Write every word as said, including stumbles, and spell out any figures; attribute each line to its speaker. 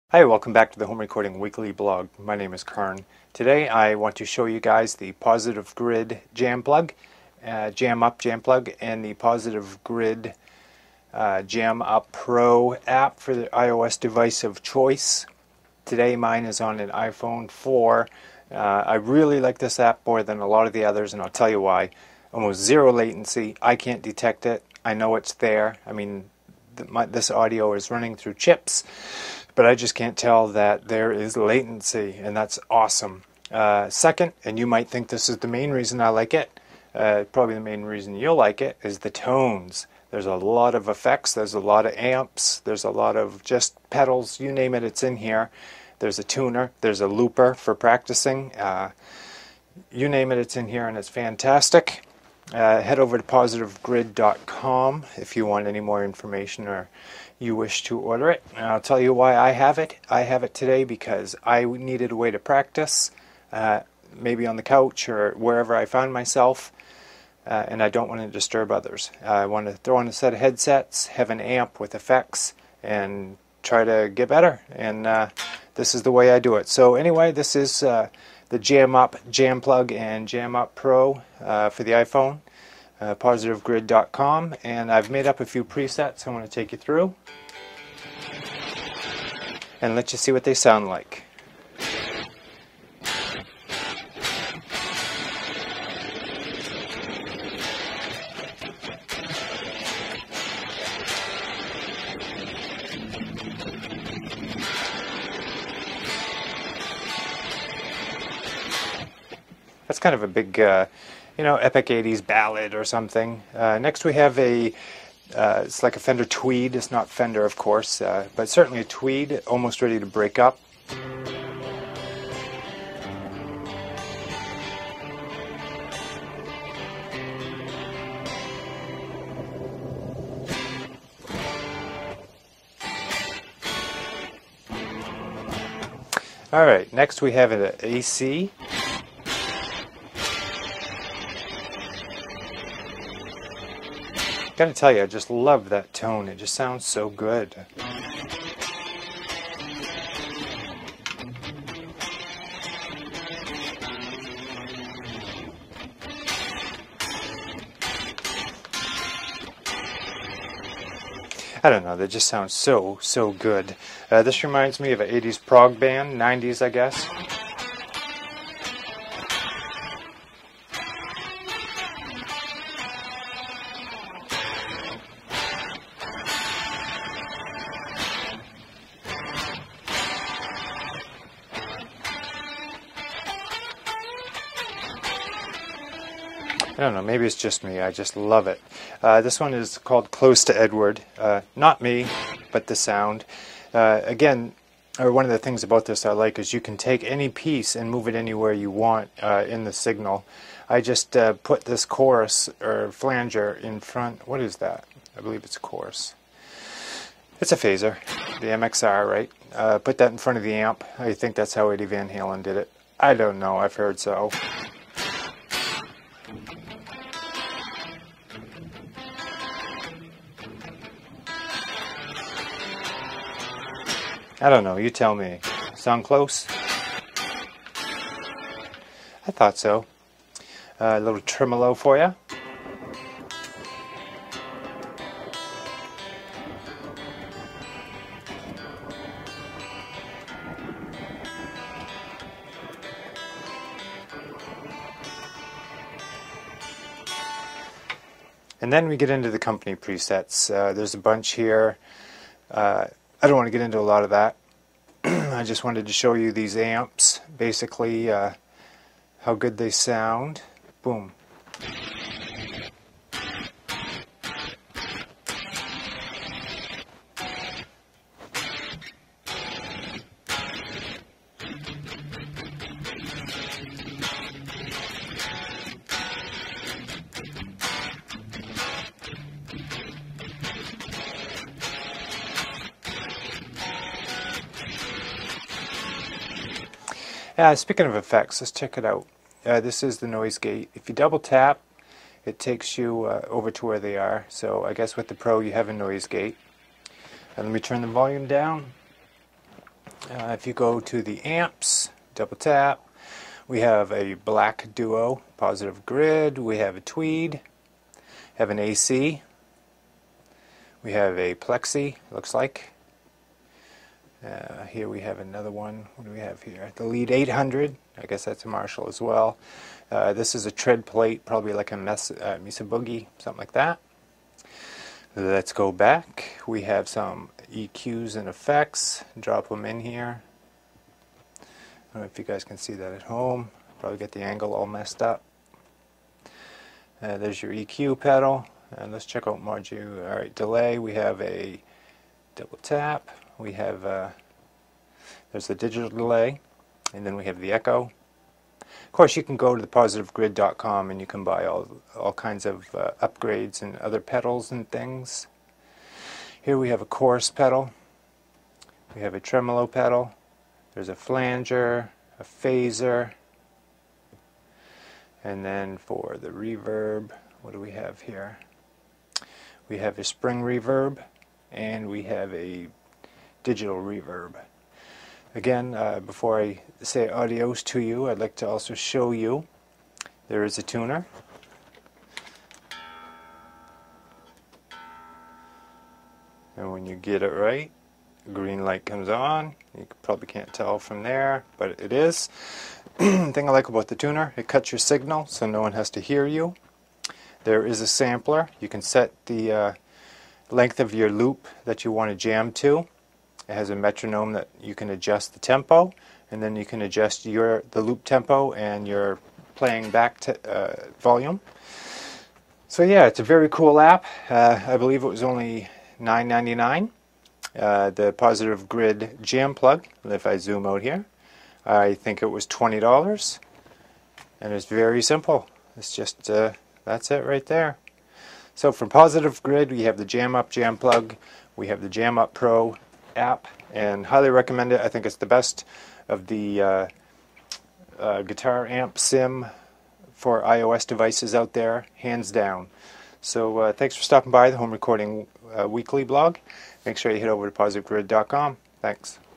Speaker 1: Hi, welcome back to the Home Recording Weekly blog. My name is Karn. Today I want to show you guys the PositiveGrid Jam Plug, uh, JamUp Jam Plug, and the PositiveGrid uh, JamUp Pro app for the iOS device of choice. Today mine is on an iPhone four. Uh, I really like this app more than a lot of the others, and I'll tell you why. Almost zero latency. I can't detect it. I know it's there. I mean, th my, this audio is running through chips, but I just can't tell that there is latency, and that's awesome. Uh, second, and you might think this is the main reason I like it, uh, probably the main reason you'll like it, is the tones. There's a lot of effects, there's a lot of amps, there's a lot of just pedals, you name it, it's in here. There's a tuner, there's a looper for practicing. Uh, you name it, it's in here, and it's fantastic. Uh, head over to positive grid dot com if you want any more information or you wish to order it. And I'll tell you why I have it. I have it today because I needed a way to practice, uh, maybe on the couch or wherever I found myself, uh, and I don't want to disturb others. Uh, I want to throw on a set of headsets, have an amp with effects, and try to get better. And uh, this is the way I do it. So anyway, this is uh, the JamUp Jam Plug and JamUp Pro uh, for the iPhone. Uh, positive grid dot com, and I've made up a few presets I want to take you through and let you see what they sound like. That's kind of a big uh, you know, epic eighties ballad or something. Uh, next we have a, uh, it's like a Fender Tweed. It's not Fender, of course, uh, but certainly a Tweed, almost ready to break up. All right, next we have an A C. Gotta tell you, I just love that tone. It just sounds so good. I don't know, that just sounds so, so good. Uh, this reminds me of an eighties prog band, nineties I guess. I don't know, maybe it's just me, I just love it. Uh, this one is called Close to Edward. Uh, not me, but the sound. Uh, again, or one of the things about this I like is you can take any piece and move it anywhere you want uh, in the signal. I just uh, put this chorus or flanger in front. What is that? I believe it's a chorus. It's a phaser, the M X R, right? Uh, put that in front of the amp. I think that's how Eddie Van Halen did it. I don't know, I've heard so. I don't know, you tell me. Sound close? I thought so. Uh, a little tremolo for you. And then we get into the company presets. Uh, there's a bunch here. Uh, I don't want to get into a lot of that. I just wanted to show you these amps, basically uh, how good they sound. Boom. Uh, speaking of effects, let's check it out. Uh, this is the noise gate. If you double tap, it takes you uh, over to where they are. So I guess with the Pro you have a noise gate. And let me turn the volume down. Uh, if you go to the amps, double tap, we have a black duo, PositiveGrid, we have a tweed, have an A C, we have a plexi, looks like. Uh, here we have another one. What do we have here? The lead eight hundred, I guess that's a Marshall as well. Uh, this is a tread plate, probably like a Mes uh, Mesa Boogie, something like that. Let's go back. We have some E Qs and effects. Drop them in here. I don't know if you guys can see that at home. Probably get the angle all messed up. Uh, there's your E Q pedal. And let's check out module. All right, delay. We have a double tap. We have uh, there's the digital delay, and then we have the echo. Of course, you can go to the positive grid dot com and you can buy all all kinds of uh, upgrades and other pedals and things. Here we have a chorus pedal. We have a tremolo pedal. There's a flanger, a phaser, and then for the reverb, what do we have here? We have a spring reverb, and we have a digital reverb. Again, uh, before I say adios to you, I'd like to also show you there is a tuner. And when you get it right, green light comes on. You probably can't tell from there, but it is. The thing I like about the tuner, it cuts your signal so no one has to hear you. There is a sampler. You can set the uh, length of your loop that you want to jam to. It has a metronome that you can adjust the tempo, and then you can adjust your the loop tempo and your playing back te uh, volume. So yeah, it's a very cool app. Uh, I believe it was only nine ninety-nine. Uh, the PositiveGrid Jam Plug, if I zoom out here, I think it was twenty dollars. And it's very simple. It's just, uh, that's it right there. So from PositiveGrid, we have the JamUp Jam Plug, we have the JamUp Pro app, and highly recommend it. I think it's the best of the uh, uh, guitar amp sim for iOS devices out there, hands down. So uh, thanks for stopping by the Home Recording uh, Weekly blog. Make sure you head over to positive grid dot com. Thanks.